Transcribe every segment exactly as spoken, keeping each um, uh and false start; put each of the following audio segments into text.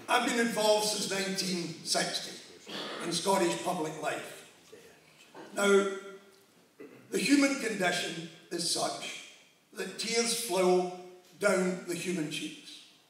I've been involved since nineteen sixty in Scottish public life. Now, the human condition is such that tears flow down the human cheeks.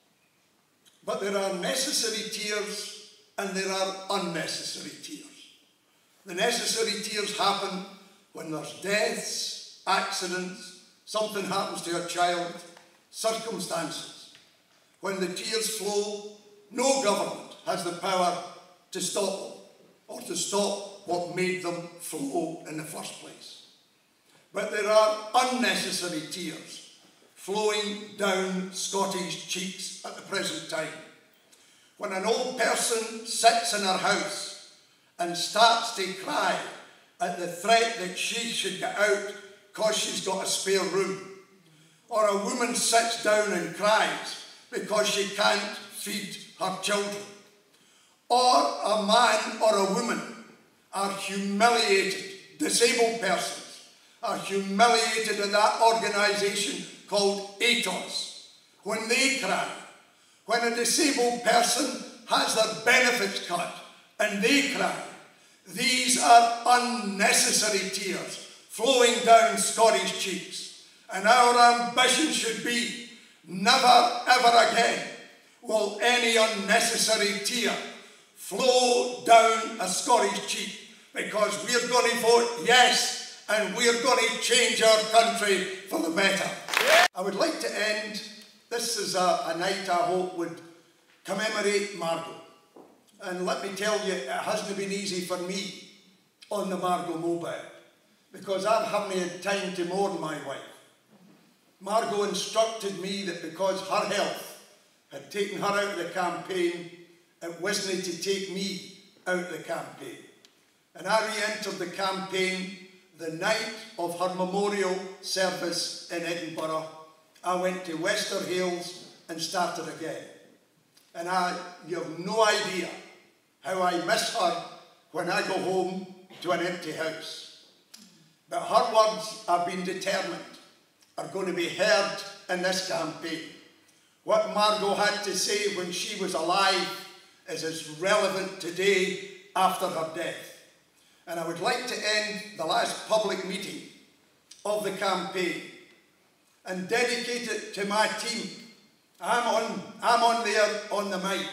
But there are necessary tears and there are unnecessary tears. The necessary tears happen when there's deaths, accidents, something happens to a child, circumstances. When the tears flow, no government has the power to stop them or to stop what made them flow in the first place. But there are unnecessary tears flowing down Scottish cheeks at the present time. When an old person sits in her house and starts to cry at the threat that she should get out because she's got a spare room, or a woman sits down and cries because she can't feed her children, or a man or a woman are humiliated, disabled persons are humiliated in that organisation called A T O S, when they cry, when a disabled person has their benefits cut and they cry, these are unnecessary tears flowing down Scottish cheeks. And our ambition should be, never ever again will any unnecessary tear flow down a Scottish cheek, because we're going to vote yes, and we're going to change our country for the better. I would like to end, this is a, a night I hope would commemorate Margot. And let me tell you, it hasn't been easy for me on the Margot mobile, because I haven't had time to mourn my wife. Margot instructed me that because her health had taken her out of the campaign, it wasn't to take me out of the campaign. And I re-entered the campaign the night of her memorial service in Edinburgh. I went to Wester Hailes and started again. And I, you have no idea how I miss her when I go home to an empty house. But her words, I've been determined, are going to be heard in this campaign. What Margot had to say when she was alive is as relevant today after her death. And I would like to end the last public meeting of the campaign and dedicate it to my team. I'm on, I'm on there on the mic,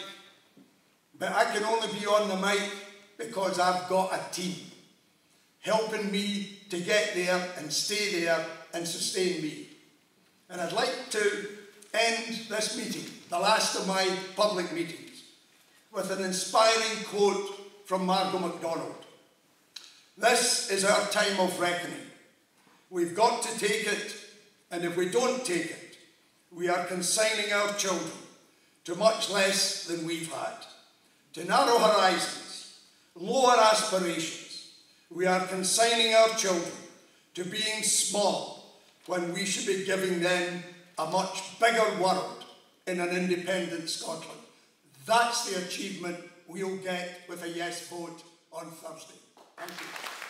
but I can only be on the mic because I've got a team helping me to get there and stay there and sustain me. And I'd like to end this meeting, the last of my public meetings, with an inspiring quote from Margot MacDonald. This is our time of reckoning. We've got to take it, and if we don't take it, we are consigning our children to much less than we've had, to narrow horizons, lower aspirations. We are consigning our children to being small when we should be giving them a much bigger world in an independent Scotland. That's the achievement we'll get with a yes vote on Thursday. Thank you.